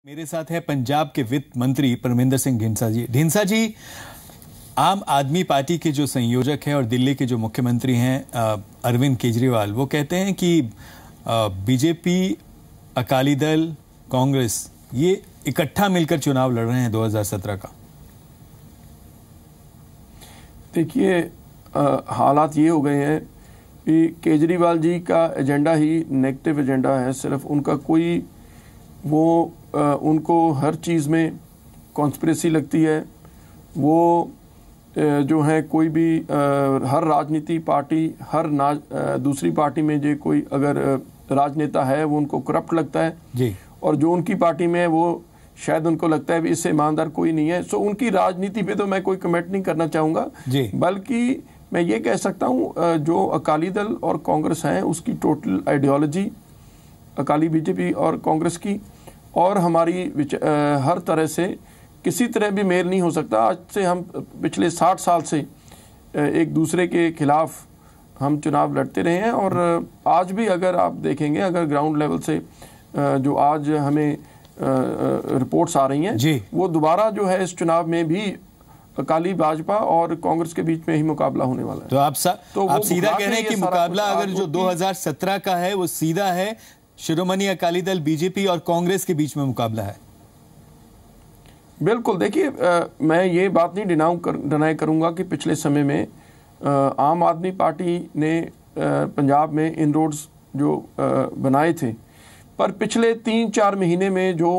मेरे साथ है पंजाब के वित्त मंत्री परमिंदर सिंह ढींसा जी। ढींसा जी, आम आदमी पार्टी के जो संयोजक हैं और दिल्ली के जो मुख्यमंत्री हैं अरविंद केजरीवाल, वो कहते हैं कि बीजेपी, अकाली दल, कांग्रेस ये इकट्ठा मिलकर चुनाव लड़ रहे हैं 2017 का। देखिए, हालात ये हो गए हैं कि केजरीवाल जी का एजेंडा ही नेगेटिव एजेंडा है। सिर्फ उनका कोई उनको हर चीज़ में कॉन्स्पिरेसी लगती है। वो जो है कोई भी हर राजनीति पार्टी, दूसरी पार्टी में जो कोई अगर राजनेता है वो उनको करप्ट लगता है जी। और जो उनकी पार्टी में है वो शायद उनको लगता है भी इससे ईमानदार कोई नहीं है। सो उनकी राजनीति पे तो मैं कोई कमेंट नहीं करना चाहूँगा, बल्कि मैं ये कह सकता हूँ जो अकाली दल और कांग्रेस हैं उसकी टोटल आइडियोलॉजी, अकाली बीजेपी और कांग्रेस की और हमारी हर तरह से किसी तरह भी मेल नहीं हो सकता। आज से हम पिछले 60 साल से एक दूसरे के खिलाफ हम चुनाव लड़ते रहे हैं और आज भी अगर आप देखेंगे, अगर ग्राउंड लेवल से जो आज हमें रिपोर्ट्स आ रही हैं वो दोबारा जो है इस चुनाव में भी अकाली भाजपा और कांग्रेस के बीच में ही मुकाबला होने वाला है। तो आप सीधा कह रहे हैं कि मुकाबला अगर जो 2017 का है वो सीधा है, शिरोमणि अकाली दल, बीजेपी और कांग्रेस के बीच में मुकाबला है। बिल्कुल। देखिए, मैं ये बात नहीं डिनाई करूंगा कि पिछले समय में आम आदमी पार्टी ने पंजाब में इनरोड्स जो बनाए थे, पर पिछले 3-4 महीने में जो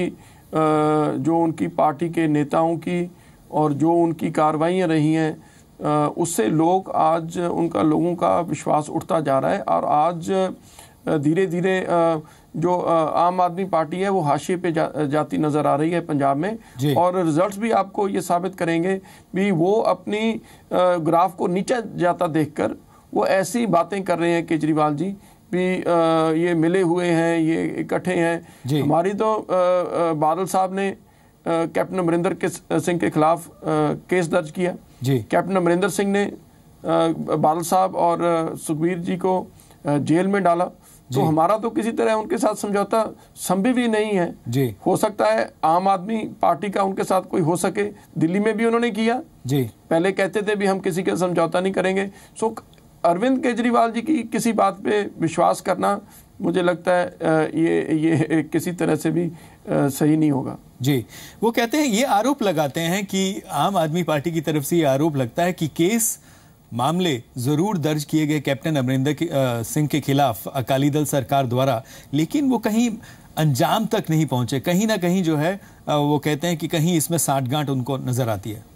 उनकी पार्टी के नेताओं की और जो उनकी कार्रवाइयाँ रही हैं उससे लोगों का विश्वास उठता जा रहा है और आज धीरे धीरे जो आम आदमी पार्टी है वो हाशिए पे जाती नजर आ रही है पंजाब में। और रिजल्ट्स भी आपको ये साबित करेंगे भी वो अपनी ग्राफ को नीचे जाता देखकर वो ऐसी बातें कर रहे हैं केजरीवाल जी भी ये मिले हुए हैं, ये इकट्ठे हैं। हमारी तो बादल साहब ने कैप्टन अमरिंदर सिंह के खिलाफ केस दर्ज किया। कैप्टन अमरिंदर सिंह ने बादल साहब और सुखबीर जी को जेल में डाला। तो हमारा तो किसी तरह उनके साथ समझौता संभव ही नहीं है। हो सकता है आम आदमी पार्टी का उनके साथ कोई हो सके, दिल्ली में भी उन्होंने किया। पहले कहते थे भी हम किसी का समझौता नहीं करेंगे। सो अरविंद केजरीवाल जी की किसी बात पे विश्वास करना मुझे लगता है ये किसी तरह से भी सही नहीं होगा। वो कहते हैं, ये आरोप लगाते हैं कि आम आदमी पार्टी की तरफ से ये आरोप लगता है कि केस मामले जरूर दर्ज किए गए कैप्टन अमरिंदर सिंह के खिलाफ अकाली दल सरकार द्वारा, लेकिन वो कहीं अंजाम तक नहीं पहुंचे। कहीं ना कहीं जो है वो कहते हैं कि कहीं इसमें साठगांठ उनको नजर आती है।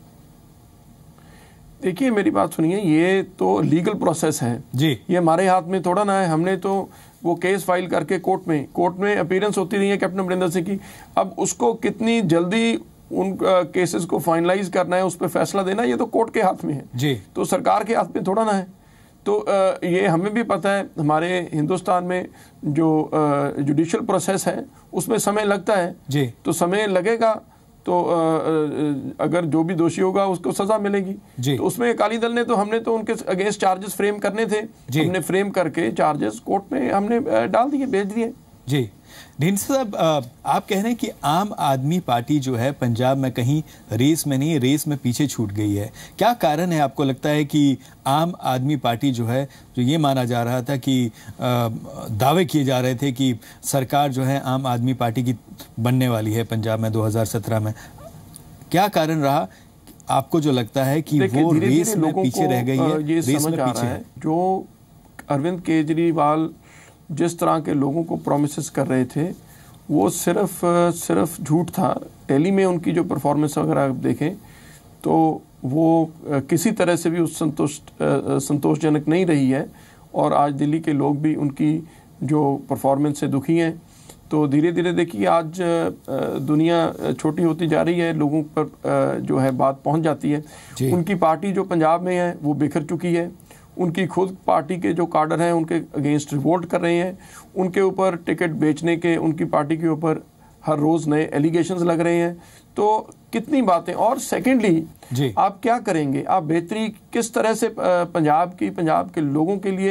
देखिए, मेरी बात सुनिए, ये तो लीगल प्रोसेस है ये हमारे हाथ में थोड़ा ना है। हमने तो वो केस फाइल करके कोर्ट में अपीयरेंस होती रही है कैप्टन अमरिंदर सिंह की। अब उसको कितनी जल्दी उन केसेस को फाइनलाइज करना है, उस पर फैसला देना, ये तो कोर्ट के हाथ में है। तो सरकार के हाथ में थोड़ा ना है। तो ये हमें भी पता है, हमारे हिंदुस्तान में जो जुडिशियल प्रोसेस है उसमें समय लगता है। तो समय लगेगा तो अगर जो भी दोषी होगा उसको सजा मिलेगी। तो उसमें अकाली दल ने तो हमने तो उनके अगेंस्ट चार्जेस फ्रेम करने थे, हमने फ्रेम करके चार्जेस कोर्ट में हमने डाल दिए, भेज दिए। ढींसा साहब, आप कह रहे हैं कि आम आदमी पार्टी जो है पंजाब में कहीं रेस में नहीं, रेस में पीछे छूट गई है। क्या कारण है आपको लगता है कि आम आदमी पार्टी जो है, जो ये माना जा रहा था कि दावे किए जा रहे थे कि सरकार जो है आम आदमी पार्टी की बनने वाली है पंजाब में 2017 में, क्या कारण रहा आपको जो लगता है कि वो रेस में पीछे रह गई है? ये समझ आ रहा है जो अरविंद केजरीवाल जिस तरह के लोगों को प्रोमिसेस कर रहे थे वो सिर्फ झूठ था। दिल्ली में उनकी जो परफॉर्मेंस अगर आप देखें तो वो किसी तरह से भी उस संतोषजनक नहीं रही है और आज दिल्ली के लोग भी उनकी जो परफॉर्मेंस से दुखी हैं। तो धीरे धीरे देखिए, आज दुनिया छोटी होती जा रही है, लोगों पर जो है बात पहुंच जाती है। उनकी पार्टी जो पंजाब में है वो बिखर चुकी है। उनकी खुद पार्टी के जो कार्डर हैं उनके अगेंस्ट रिवोल्ट कर रहे हैं। उनके ऊपर टिकट बेचने के, उनकी पार्टी के ऊपर हर रोज नए एलिगेशंस लग रहे हैं। तो कितनी बातें। और सेकेंडली आप क्या करेंगे, आप बेहतरी किस तरह से पंजाब के लोगों के लिए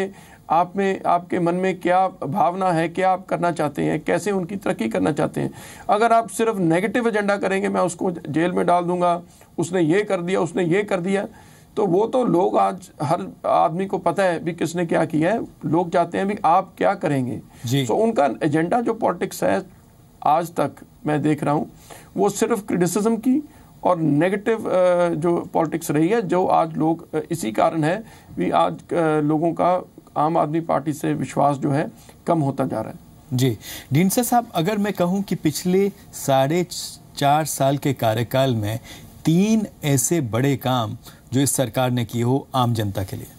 आप में, आपके मन में क्या भावना है, क्या आप करना चाहते हैं, कैसे उनकी तरक्की करना चाहते हैं। अगर आप सिर्फ नेगेटिव एजेंडा करेंगे, मैं उसको जेल में डाल दूंगा, उसने ये कर दिया, उसने ये कर दिया, तो वो तो लोग, आज हर आदमी को पता है भी किसने क्या किया है। लोग चाहते हैं भी आप क्या करेंगे। तो उनका एजेंडा जो पॉलिटिक्स है आज तक मैं देख रहा हूँ, वो सिर्फ क्रिटिसिज्म की और नेगेटिव जो पॉलिटिक्स रही है, जो आज लोग, इसी कारण है भी आज लोगों का आम आदमी पार्टी से विश्वास जो है कम होता जा रहा है। जी ढींडसा साहब, अगर मैं कहूं कि पिछले 4.5 साल के कार्यकाल में 3 ऐसे बड़े काम जो इस सरकार ने किए हो आम जनता के लिए।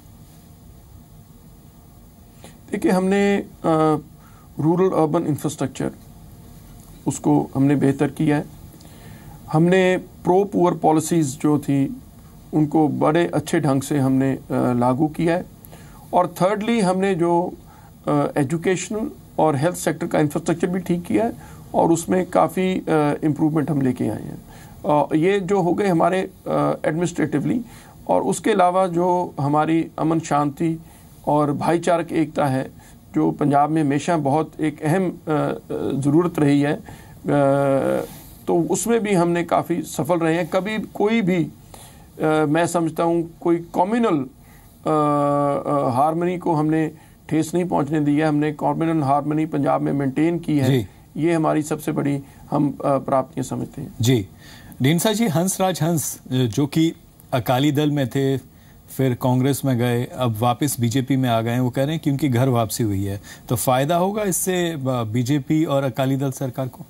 देखिए, हमने रूरल अर्बन इंफ्रास्ट्रक्चर उसको हमने बेहतर किया है। हमने प्रो पुअर पॉलिसीज़ जो थी उनको बड़े अच्छे ढंग से हमने लागू किया है। और थर्डली, हमने जो एजुकेशनल और हेल्थ सेक्टर का इंफ्रास्ट्रक्चर भी ठीक किया है और उसमें काफ़ी इम्प्रूवमेंट हम लेके आए हैं। ये जो हो गए हमारे एडमिनिस्ट्रेटिवली। और उसके अलावा जो हमारी अमन शांति और भाईचारक एकता है, जो पंजाब में हमेशा बहुत एक अहम ज़रूरत रही है, तो उसमें भी हमने काफ़ी सफल रहे हैं। कभी कोई भी मैं समझता हूँ कोई कम्युनल हार्मनी को हमने ठेस नहीं पहुंचने दिया। हमने कम्युनल हार्मनी पंजाब में मेंटेन की है। ये हमारी सबसे बड़ी हम प्राप्तियां समझते हैं। जी ढींडसा जी, हंसराज हंस जो कि अकाली दल में थे, फिर कांग्रेस में गए, अब वापस बीजेपी में आ गए हैं, वो कह रहे हैं कि उनकी घर वापसी हुई है, तो फायदा होगा इससे बीजेपी और अकाली दल सरकार को?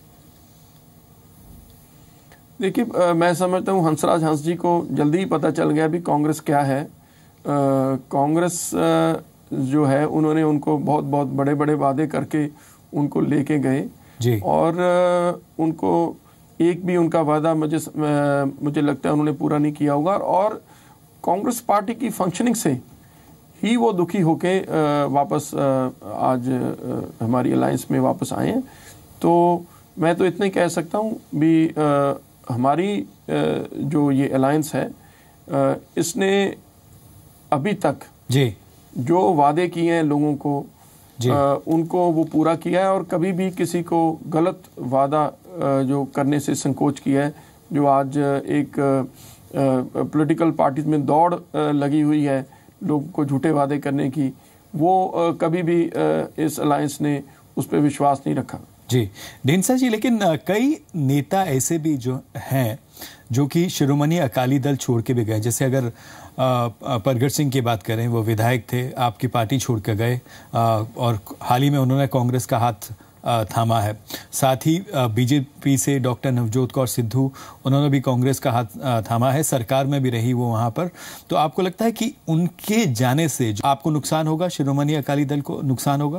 देखिए, मैं समझता हूँ हंसराज हंस जी को जल्दी ही पता चल गया भी कांग्रेस क्या है। कांग्रेस जो है, उन्होंने उनको बहुत बहुत बड़े बड़े वादे करके उनको लेके गए और उनको एक भी उनका वादा मुझे लगता है उन्होंने पूरा नहीं किया होगा। और कांग्रेस पार्टी की फंक्शनिंग से ही वो दुखी होके वापस आज हमारी अलायंस में वापस आए हैं। तो मैं तो इतना ही कह सकता हूँ भी हमारी जो ये अलायंस है, इसने अभी तक जो वादे किए हैं लोगों को, उनको वो पूरा किया है और कभी भी किसी को गलत वादा जो करने से संकोच किया है। जो आज एक पॉलिटिकल पार्टीज में दौड़ लगी हुई है लोगों को झूठे वादे करने की, वो कभी भी इस अलायंस ने उस पर विश्वास नहीं रखा। जी ढींडसा जी, लेकिन कई नेता ऐसे भी जो हैं जो कि शिरोमणि अकाली दल छोड़ के भी गए, जैसे अगर परगट सिंह की बात करें, वो विधायक थे, आपकी पार्टी छोड़ के गए और हाल ही में उन्होंने कांग्रेस का हाथ थामा है। साथ ही बीजेपी से डॉक्टर नवजोत कौर सिद्धू, उन्होंने भी कांग्रेस का हाथ थामा है, सरकार में भी रही वो वहां पर। तो आपको लगता है कि उनके जाने से आपको नुकसान होगा, शिरोमणि अकाली दल को नुकसान होगा?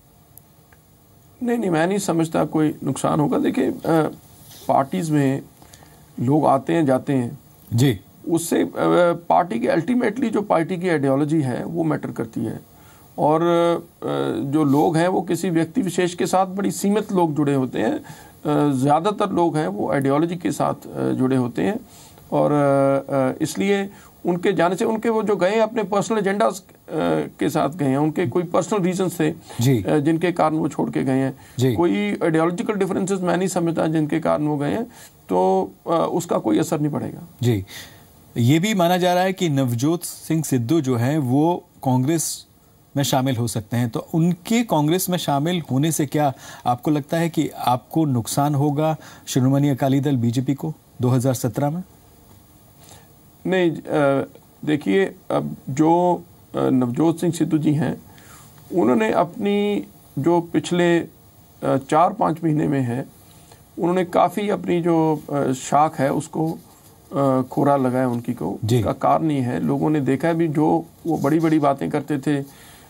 नहीं, मैं नहीं समझता कोई नुकसान होगा। देखिए, पार्टीज में लोग आते हैं जाते हैं जी, उससे पार्टी की अल्टीमेटली जो पार्टी की आइडियोलॉजी है वो मैटर करती है। और जो लोग हैं वो किसी व्यक्ति विशेष के साथ बड़ी सीमित लोग जुड़े होते हैं, ज़्यादातर लोग हैं वो आइडियोलॉजी के साथ जुड़े होते हैं। और इसलिए उनके जाने से, उनके वो जो गए अपने पर्सनल एजेंडाज के साथ गए हैं, उनके कोई पर्सनल रीजंस थे जिनके कारण वो छोड़ के गए हैं। कोई आइडियोलॉजिकल डिफरेंसेस मैं नहीं समझता जिनके कारण वो गए हैं, तो उसका कोई असर नहीं पड़ेगा। जी, ये भी माना जा रहा है कि नवजोत सिंह सिद्धू जो हैं वो कांग्रेस में शामिल हो सकते हैं, तो उनके कांग्रेस में शामिल होने से क्या आपको लगता है कि आपको नुकसान होगा शिरोमणि अकाली दल बीजेपी को 2017 में? नहीं, देखिए, अब जो नवजोत सिंह सिद्धू जी हैं, उन्होंने अपनी जो पिछले 4-5 महीने में है, उन्होंने काफ़ी अपनी जो शाख है उसको खोरा लगाया उनकी को। उसका कारण ये है, लोगों ने देखा है भी जो वो बड़ी बड़ी बातें करते थे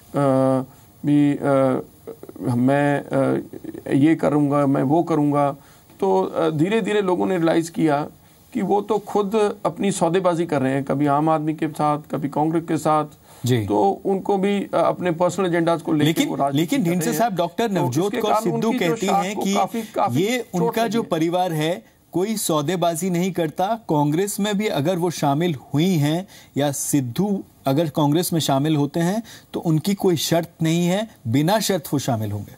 मैं ये करूँगा, मैं वो करूँगा, तो धीरे धीरे लोगों ने रियलाइज़ किया कि वो तो खुद अपनी सौदेबाजी कर रहे हैं, कभी आम आदमी के साथ, कभी कांग्रेस के साथ। तो उनको भी अपने पर्सनल एजेंडाज को लेकिन ढींडसा साहब, डॉक्टर नवजोत कौर सिद्धू कहती हैं कि ये उनका जो परिवार है कोई सौदेबाजी नहीं करता। कांग्रेस में भी अगर वो शामिल हुई हैं या सिद्धू अगर कांग्रेस में शामिल होते हैं तो उनकी कोई शर्त नहीं है, बिना शर्त वो शामिल होंगे।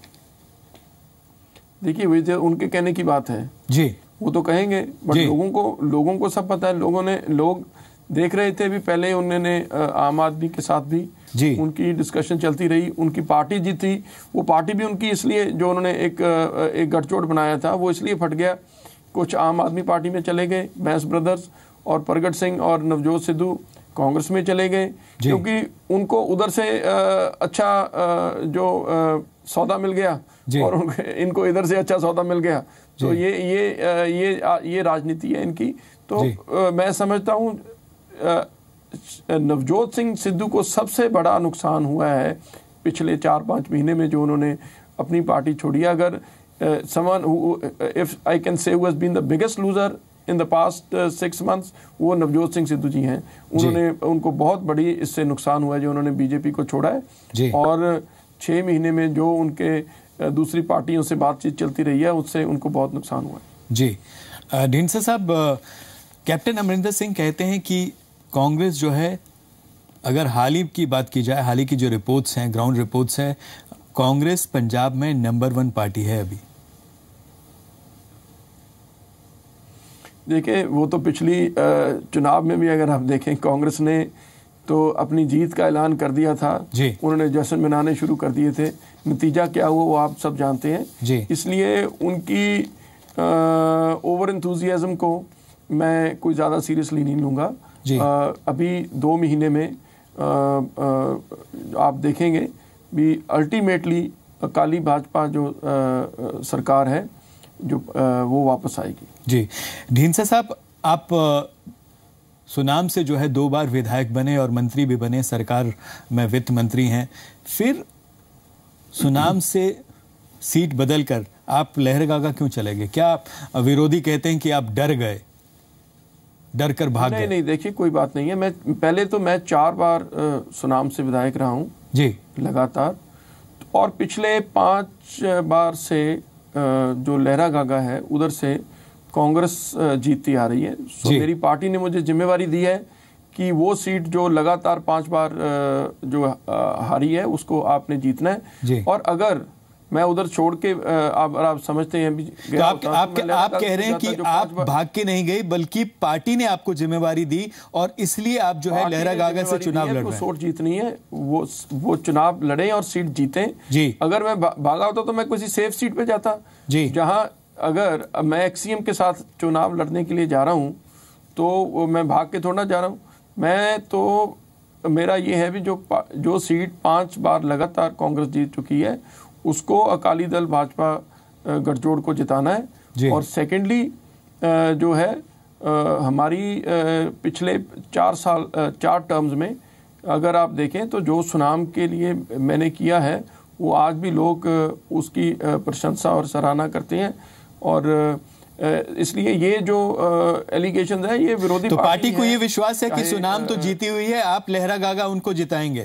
देखिए वही तो उनके कहने की बात है जी, वो तो कहेंगे, बट लोगों को सब पता है। लोग देख रहे थे भी पहले, उन्होंने आम आदमी के साथ भी जी उनकी डिस्कशन चलती रही, उनकी पार्टी जीती। वो पार्टी भी उनकी इसलिए, जो उन्होंने एक गठजोड़ बनाया था वो इसलिए फट गया। कुछ आम आदमी पार्टी में चले गए, बैंस ब्रदर्स और परगट सिंह और नवजोत सिद्धू कांग्रेस में चले गए, क्योंकि उनको उधर से अच्छा जो सौदा मिल गया और इनको इधर से अच्छा सौदा मिल गया। तो ये राजनीति है इनकी। तो मैं समझता हूँ नवजोत सिंह सिद्धू को सबसे बड़ा नुकसान हुआ है पिछले 4-5 महीने में, जो उन्होंने अपनी पार्टी छोड़ी। अगर someone who, if I can say, who has been the biggest loser in the past 6 months, वो नवजोत सिंह सिद्धू जी हैं। उनको बहुत बड़ी इससे नुकसान हुआ है जो उन्होंने बीजेपी को छोड़ा है, और 6 महीने में जो उनके दूसरी पार्टियों से बातचीत चलती रही है उससे उनको बहुत नुकसान हुआ है। जी ढींडसा साहब, कैप्टन अमरिंदर सिंह कहते हैं कि कांग्रेस जो है, अगर हाल ही की बात की जाए, हाल ही की जो रिपोर्ट्स हैं, ग्राउंड रिपोर्ट्स हैं, कांग्रेस पंजाब में नंबर 1 पार्टी है अभी। देखिए वो तो पिछली चुनाव में भी अगर आप देखें, कांग्रेस ने तो अपनी जीत का ऐलान कर दिया था, उन्होंने जश्न मनाने शुरू कर दिए थे। नतीजा क्या हुआ वो आप सब जानते हैं। इसलिए उनकी ओवर एंथुजियाज्म को मैं कोई ज़्यादा सीरियसली नहीं लूँगा। अभी 2 महीने में आप देखेंगे भी अल्टीमेटली अकाली भाजपा जो सरकार है जो वो वापस आएगी। जी ढींसा साहब, आप सुनाम से जो है 2 बार विधायक बने और मंत्री भी बने, सरकार में वित्त मंत्री हैं, फिर सुनाम से सीट बदलकर आप लहरगागा क्यों चले गए? क्या विरोधी कहते हैं कि आप डर गए, डर कर भाग गए? नहीं, देखिए कोई बात नहीं है। मैं 4 बार सुनाम से विधायक रहा हूँ जी लगातार, और पिछले 5 बार से जो लहरागागा है उधर से कांग्रेस जीतती आ रही है। मेरी पार्टी ने मुझे जिम्मेवारी दी है कि वो सीट जो लगातार 5 बार जो हारी है उसको आपने जीतना है। और अगर मैं उधर छोड़ के आप समझते हैं तो आप कह रहे हैं कि आप भाग के नहीं गए, बल्कि पार्टी ने आपको जिम्मेवारी दी और इसलिए आप जो है लहरागागा से चुनाव लड़ रहे हैं। सीट जीतनी है, वो चुनाव लड़े और सीट जीते जी। अगर मैं भागा होता तो मैं किसी सेफ सीट पे जाता जी, जहां अगर मैं एक्सीएम के साथ चुनाव लड़ने के लिए जा रहा हूं तो मैं भाग के थोड़ा जा रहा हूं। मैं तो मेरा ये है भी जो सीट 5 बार लगातार कांग्रेस जीत चुकी है उसको अकाली दल भाजपा गठजोड़ को जिताना है। और सेकेंडली जो है हमारी पिछले 4 टर्म्स में अगर आप देखें तो जो सुनाम के लिए मैंने किया है वो आज भी लोग उसकी प्रशंसा और सराहना करते हैं। और इसलिए ये जो एलिगेशन है ये विरोधी तो पार्टी को ये विश्वास है कि सुनाम तो जीती हुई है, आप लहरागागा उनको जिताएंगे?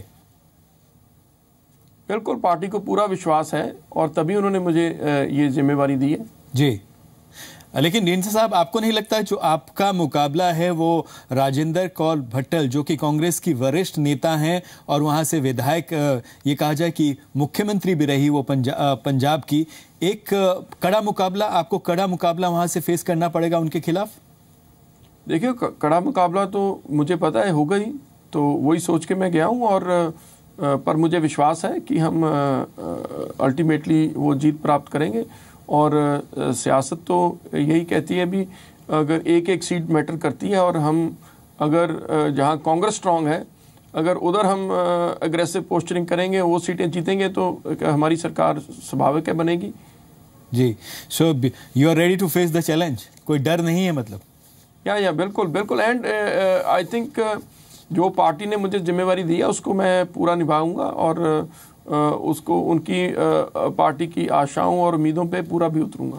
बिल्कुल, पार्टी को पूरा विश्वास है और तभी उन्होंने मुझे ये जिम्मेवारी दी है जी। लेकिन ढींसा साहब, आपको नहीं लगता जो आपका मुकाबला है वो राजेंद्र कौर भट्टल, जो कि कांग्रेस की वरिष्ठ नेता हैं और वहां से विधायक, ये कहा जाए कि मुख्यमंत्री भी रही वो पंजाब की, एक कड़ा मुकाबला वहां से फेस करना पड़ेगा उनके खिलाफ? देखिए कड़ा मुकाबला तो मुझे पता है होगा ही, तो वही सोच के मैं गया हूँ। और पर मुझे विश्वास है कि हम अल्टीमेटली वो जीत प्राप्त करेंगे। और सियासत तो यही कहती है भी अगर एक सीट मैटर करती है, और हम अगर जहां कांग्रेस स्ट्रांग है अगर उधर हम एग्रेसिव पोस्टरिंग करेंगे, वो सीटें जीतेंगे तो हमारी सरकार स्वाभाविक है बनेगी जी। So you are ready to face the challenge, कोई डर नहीं है मतलब? या बिल्कुल। एंड आई थिंक जो पार्टी ने मुझे जिम्मेवारी दी है उसको मैं पूरा निभाऊंगा और उसको उनकी पार्टी की आशाओं और उम्मीदों पे पूरा भी उतरूंगा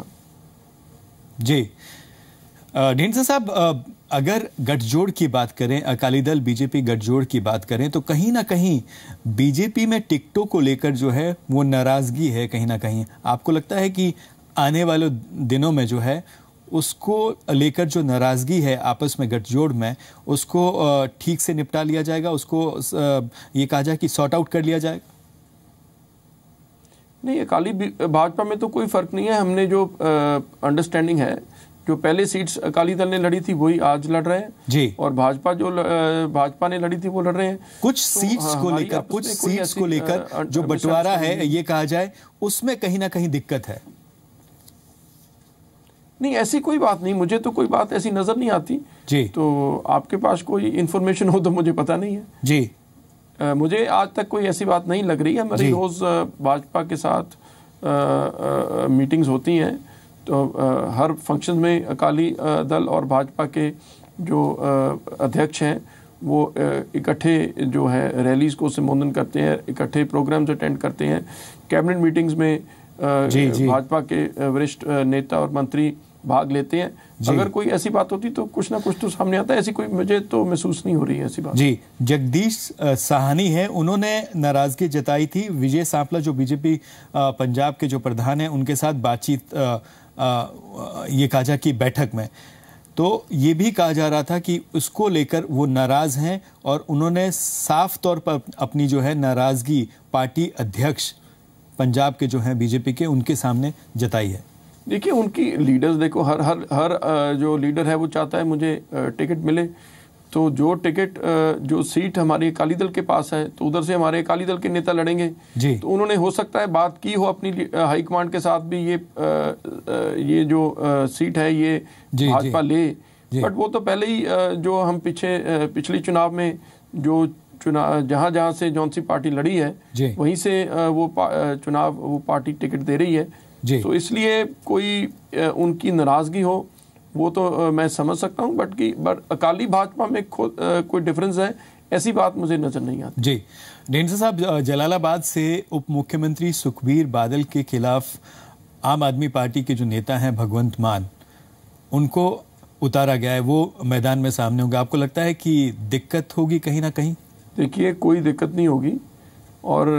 जी। ढींसा साहब, अगर गठजोड़ की बात करें, अकाली दल बीजेपी गठजोड़ की बात करें, तो कहीं ना कहीं बीजेपी में टिकटों को लेकर जो है वो नाराजगी है कहीं ना कहीं। आपको लगता है कि आने वाले दिनों में जो है उसको लेकर जो नाराजगी है आपस में गठजोड़ में, उसको ठीक से निपटा लिया जाएगा, उसको ये कहा जाए कि सॉर्ट आउट कर लिया जाएगा? नहीं, अकाली भाजपा में तो कोई फर्क नहीं है। हमने जो अंडरस्टैंडिंग है, जो पहले सीट्स अकाली दल ने लड़ी थी वही आज लड़ रहे हैं जी, और भाजपा ने लड़ी थी वो लड़ रहे हैं। कुछ सीट्स को लेकर जो बंटवारा है, ये कहा जाए, उसमें कहीं ना कहीं दिक्कत है। नहीं, ऐसी कोई बात नहीं, मुझे तो कोई बात ऐसी नजर नहीं आती जी। तो आपके पास कोई इंफॉर्मेशन हो तो मुझे पता नहीं है जी। मुझे आज तक कोई ऐसी बात नहीं लग रही है। हमारी रोज भाजपा के साथ मीटिंग्स होती हैं, तो हर फंक्शन में अकाली दल और भाजपा के जो अध्यक्ष हैं वो इकट्ठे जो है रैलीज को संबोधन करते हैं, इकट्ठे प्रोग्राम्स अटेंड करते हैं। कैबिनेट मीटिंग्स में भाजपा के वरिष्ठ नेता और मंत्री भाग लेते हैं। अगर कोई ऐसी बात होती तो कुछ ना कुछ तो सामने आता है, ऐसी कोई मुझे तो महसूस नहीं हो रही है ऐसी बात। जी, जगदीश साहनी है, उन्होंने नाराजगी जताई थी विजय सांपला जो बीजेपी पंजाब के जो प्रधान हैं उनके साथ बातचीत ये कहा जाए कि बैठक में, तो ये भी कहा जा रहा था कि उसको लेकर वो नाराज हैं और उन्होंने साफ तौर पर अपनी जो है नाराजगी पार्टी अध्यक्ष पंजाब के जो हैं बीजेपी के, उनके सामने जताई है। देखिए, उनकी लीडर्स, देखो हर जो लीडर है वो चाहता है मुझे टिकट मिले, तो जो टिकट जो सीट हमारी अकाली दल के पास है तो उधर से हमारे अकाली दल के नेता लड़ेंगे जी। तो उन्होंने हो सकता है बात की हो अपनी हाईकमांड के साथ भी, ये जो सीट है ये भाजपा ले, बट वो तो पहले ही जो हम पिछली चुनाव में जो जहां से जौन सी पार्टी लड़ी है वहीं से वो पार्टी टिकट दे रही है, तो इसलिए कोई उनकी नाराजगी हो वो तो मैं समझ सकता हूं, बट अकाली भाजपा में कोई डिफरेंस है ऐसी बात मुझे नजर नहीं आती। जी, ढींडसा साहब, जलालाबाद से उप मुख्यमंत्री सुखबीर बादल के खिलाफ आम आदमी पार्टी के जो नेता हैं भगवंत मान, उनको उतारा गया है, वो मैदान में सामने होंगे। आपको लगता है कि दिक्कत होगी कहीं ना कहीं? देखिए, कोई दिक्कत नहीं होगी और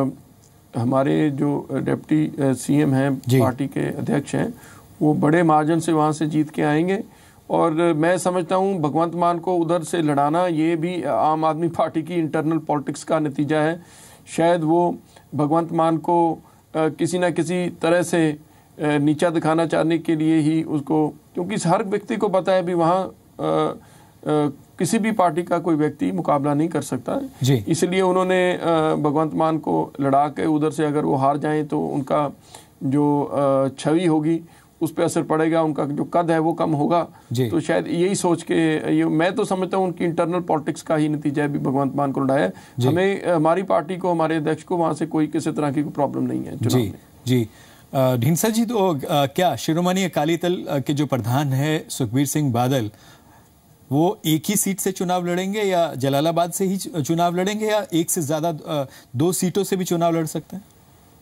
हमारे जो डिप्टी सीएम हैं, पार्टी के अध्यक्ष हैं, वो बड़े मार्जिन से वहाँ से जीत के आएंगे और मैं समझता हूँ भगवंत मान को उधर से लड़ाना ये भी आम आदमी पार्टी की इंटरनल पॉलिटिक्स का नतीजा है। शायद वो भगवंत मान को किसी न किसी तरह से नीचा दिखाना चाहने के लिए ही उसको, क्योंकि हर व्यक्ति को पता है भी वहाँ किसी भी पार्टी का कोई व्यक्ति मुकाबला नहीं कर सकता है, इसलिए उन्होंने भगवंत मान को लड़ा के उधर से अगर वो हार जाएं तो उनका जो छवि होगी उस पर असर पड़ेगा, उनका जो कद है वो कम होगा। तो शायद यही सोच के मैं तो समझता हूँ उनकी इंटरनल पॉलिटिक्स का ही नतीजा है भी भगवंत मान को लड़ाया। हमें, हमारी पार्टी को, हमारे अध्यक्ष को वहां से कोई किसी तरह की प्रॉब्लम नहीं है चुनाव में। जी, ढींडसा जी, तो क्या शिरोमणि अकाली दल के जो प्रधान है सुखबीर सिंह बादल, वो एक ही सीट से चुनाव लड़ेंगे या जलालाबाद से ही चुनाव लड़ेंगे या एक से ज्यादा 2 सीटों से भी चुनाव लड़ सकते हैं?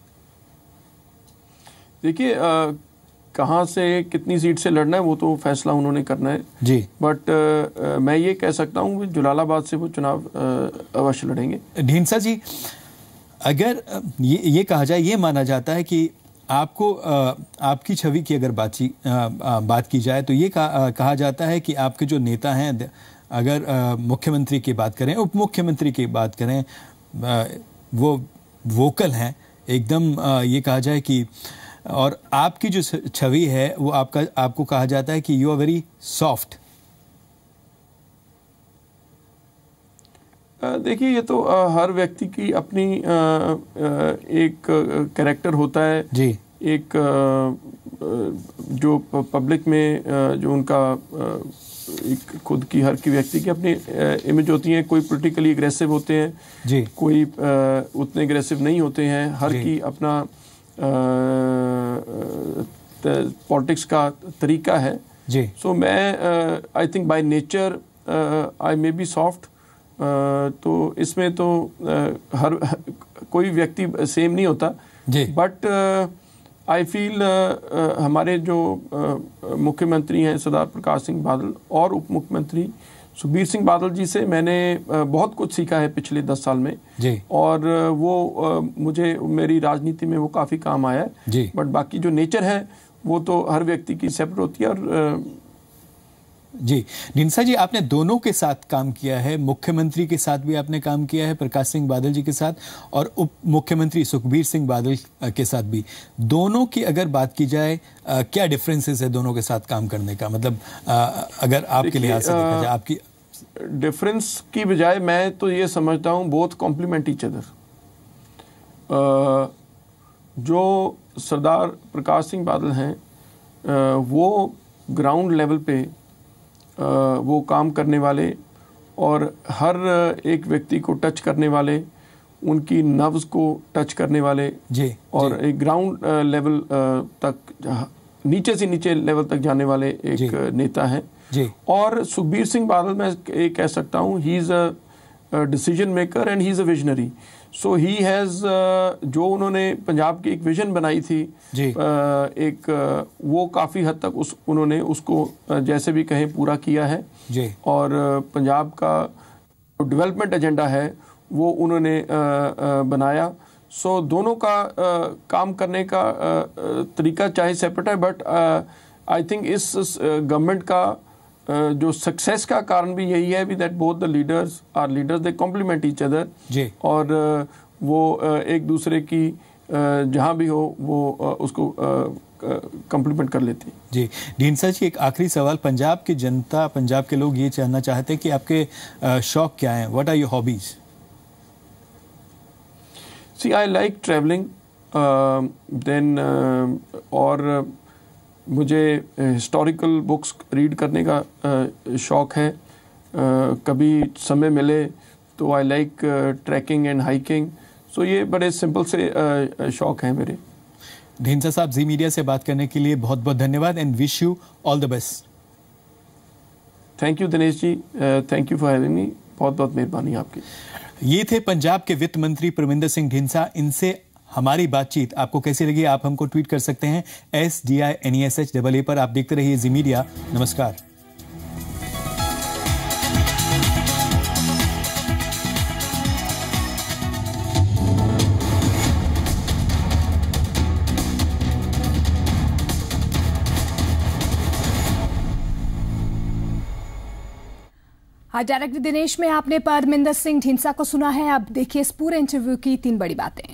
देखिए, कहाँ से कितनी सीट से लड़ना है वो तो फैसला उन्होंने करना है जी, बट मैं ये कह सकता हूँ जलालाबाद से वो चुनाव अवश्य लड़ेंगे। ढींडसा जी, अगर ये कहा जाए, ये माना जाता है कि आपको आपकी छवि की अगर बात की जाए तो ये कहा जाता है कि आपके जो नेता हैं, अगर मुख्यमंत्री की बात करें, उप मुख्यमंत्री की बात करें, वो वोकल हैं एकदम, ये कहा जाए कि, और आपकी जो छवि है वो आपको कहा जाता है कि यू आर वेरी सॉफ्ट। देखिए, ये तो हर व्यक्ति की अपनी एक कैरेक्टर होता है जी। एक जो पब्लिक में जो उनका एक खुद की हर की व्यक्ति की अपनी इमेज होती है। कोई पॉलिटिकली एग्रेसिव होते हैं जी, कोई उतने एग्रेसिव नहीं होते हैं। हर की अपना पॉलिटिक्स का तरीका है जी। सो मैं I think by nature I may be soft. तो इसमें तो हर कोई व्यक्ति सेम नहीं होता जी। बट आई फील हमारे जो मुख्यमंत्री हैं सरदार प्रकाश सिंह बादल और उप मुख्यमंत्री सुखबीर सिंह बादल जी से मैंने बहुत कुछ सीखा है पिछले 10 साल में जी। और वो मुझे मेरी राजनीति में वो काफ़ी काम आया है। बट बाकी जो नेचर है वो तो हर व्यक्ति की सेपरेट होती है। और जी ढींडसा जी, आपने दोनों के साथ काम किया है, मुख्यमंत्री के साथ भी आपने काम किया है प्रकाश सिंह बादल जी के साथ, और उप मुख्यमंत्री सुखबीर सिंह बादल के साथ भी। दोनों की अगर बात की जाए, क्या डिफरेंसेस है दोनों के साथ काम करने का? मतलब अगर आपके लिहाज से देखा जाए, आपकी डिफरेंस की बजाय मैं तो ये समझता हूँ बोथ कॉम्प्लीमेंट ईच अदर। जो सरदार प्रकाश सिंह बादल हैं, वो ग्राउंड लेवल पे वो काम करने वाले और हर एक व्यक्ति को टच करने वाले, उनकी नर्व्स को टच करने वाले जी, और जी, एक ग्राउंड लेवल तक, नीचे से नीचे लेवल तक जाने वाले एक नेता हैं जी। और सुखबीर सिंह बादल, मैं ये कह सकता हूँ, he is a decision maker and he is a visionary. So he has, जो उन्होंने पंजाब की एक विजन बनाई थी जी। वो काफ़ी हद तक उन्होंने उसको जैसे भी कहें पूरा किया है जी। और पंजाब का डेवलपमेंट एजेंडा है वो उन्होंने बनाया। सो दोनों का काम करने का तरीका चाहे सेपरेट है, बट आई थिंक इस गवर्नमेंट का जो सक्सेस का कारण भी यही है that both the leaders are leaders, they complement each other जी। और वो एक दूसरे की जहाँ भी हो वो उसको कॉम्प्लीमेंट कर लेते हैं। जी ढींडसा जी, एक आखिरी सवाल, पंजाब की जनता, पंजाब के लोग ये जानना चाहते हैं कि आपके शौक क्या हैं? What are your hobbies? See I like travelling, then और मुझे हिस्टोरिकल बुक्स रीड करने का शौक़ है। कभी समय मिले तो I like trekking and hiking. So ये बड़े सिंपल से शौक़ हैं मेरे। ढींडसा साहब, जी मीडिया से बात करने के लिए बहुत बहुत धन्यवाद and wish you all the best. Thank you Dinesh ji, thank you for having me, बहुत बहुत मेहरबानी आपकी। ये थे पंजाब के वित्त मंत्री परमिंदर सिंह ढींडसा। इनसे हमारी बातचीत आपको कैसी लगी, आप हमको ट्वीट कर सकते हैं SDINESHAA पर। आप देखते रहिए जी मीडिया। नमस्कार। हाँ, डायरेक्टर दिनेश में आपने परमिंदर सिंह ढींडसा को सुना है। अब देखिए इस पूरे इंटरव्यू की 3 बड़ी बातें।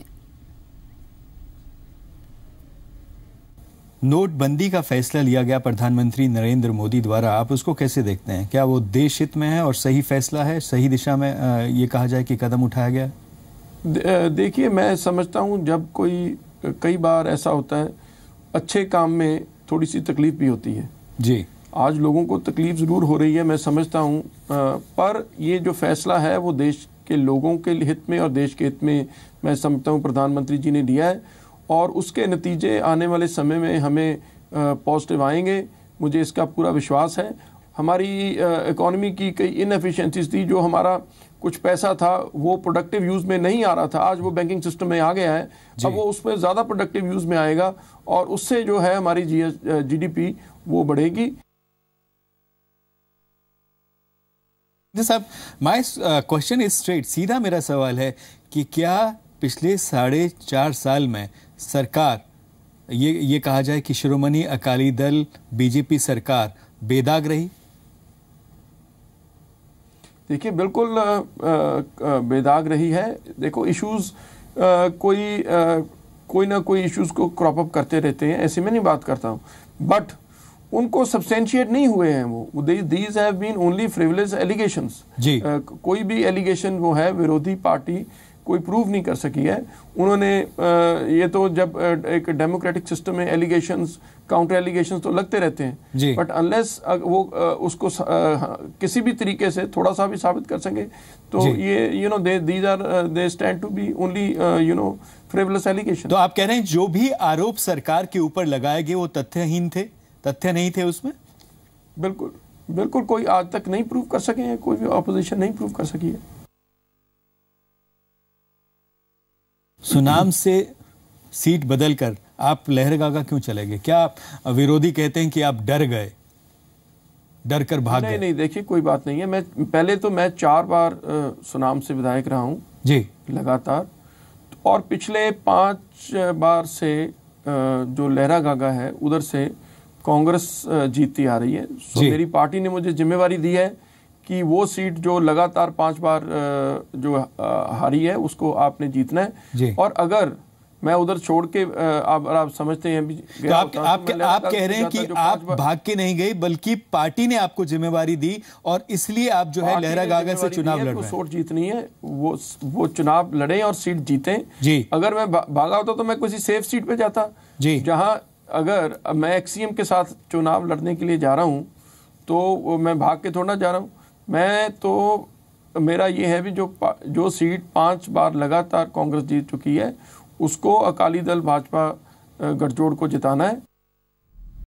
नोटबंदी का फैसला लिया गया प्रधानमंत्री नरेंद्र मोदी द्वारा, आप उसको कैसे देखते हैं? क्या वो देश हित में है और सही फैसला है, सही दिशा में ये कहा जाए कि कदम उठाया गया? देखिए, मैं समझता हूँ जब कई बार ऐसा होता है, अच्छे काम में थोड़ी सी तकलीफ भी होती है जी। आज लोगों को तकलीफ ज़रूर हो रही है, मैं समझता हूँ, पर ये जो फैसला है वो देश के लोगों के हित में और देश के हित में मैं समझता हूँ प्रधानमंत्री जी ने लिया है और उसके नतीजे आने वाले समय में हमें पॉजिटिव आएंगे, मुझे इसका पूरा विश्वास है। हमारी इकॉनमी की कई इनएफिशिएंसीज थी, जो हमारा कुछ पैसा था वो प्रोडक्टिव यूज़ में नहीं आ रहा था, आज वो बैंकिंग सिस्टम में आ गया है, अब वो उसमें ज़्यादा प्रोडक्टिव यूज़ में आएगा और उससे जो है हमारी GDP वो बढ़ेगी। साहब, माय क्वेश्चन इज स्ट्रेट, सीधा मेरा सवाल है कि क्या पिछले 4.5 साल में सरकार, ये कहा जाए कि शिरोमणि अकाली दल बीजेपी सरकार बेदाग रही? देखिए, बिल्कुल बेदाग रही है। देखो, इश्यूज कोई ना कोई इश्यूज को क्रॉप अप करते रहते हैं, ऐसे में नहीं बात करता हूँ, बट उनको सब्सटेंशिएट नहीं हुए हैं वो। These have been only frivolous allegations. कोई भी एलिगेशन वो है विरोधी पार्टी कोई प्रूव नहीं कर सकी है। उन्होंने ये तो जब एक डेमोक्रेटिक सिस्टम में एलिगेशंस, काउंटर एलिगेशंस तो लगते रहते हैं, बट अनलेस वो उसको किसी भी तरीके से थोड़ा सा भी साबित कर सके तो ये these are they stand to be only frivolous allegation. तो आप कह रहे हैं जो भी आरोप सरकार के ऊपर लगाए गए वो तथ्यहीन थे, तथ्य नहीं थे उसमें? बिल्कुल कोई आज तक नहीं प्रूव कर सके हैं, कोई भी ऑपोजिशन नहीं प्रूव कर सकी है। सुनाम से सीट बदलकर आप लहरगागा क्यों चले गए? क्या आप विरोधी कहते हैं कि आप डर गए, डर कर भाग गए? नहीं, देखिए कोई बात नहीं है। मैं 4 बार सुनाम से विधायक रहा हूं जी लगातार, और पिछले 5 बार से जो लहरा गागा है उधर से कांग्रेस जीतती आ रही है। सो मेरी पार्टी ने मुझे जिम्मेवारी दी है कि वो सीट जो लगातार 5 बार जो हारी है उसको आपने जीतना है। और अगर मैं उधर छोड़ के आप समझते हैं तो आप कह रहे हैं कि आप भाग के नहीं गए बल्कि पार्टी ने आपको जिम्मेवारी दी और इसलिए आप जो है लहरा गागा से चुनाव लड़ रहे हैं। सीट जीतनी है, वो चुनाव लड़े और सीट जीते जी। अगर मैं भागा होता तो मैं किसी सेफ सीट पे जाता जी, जहां अगर मैं एक्सीएम के साथ चुनाव लड़ने के लिए जा रहा हूं तो मैं भाग के थोड़ा जा रहा हूं। मैं तो मेरा ये है भी जो सीट 5 बार लगातार कांग्रेस जीत चुकी है उसको अकाली दल भाजपा गठजोड़ को जिताना है।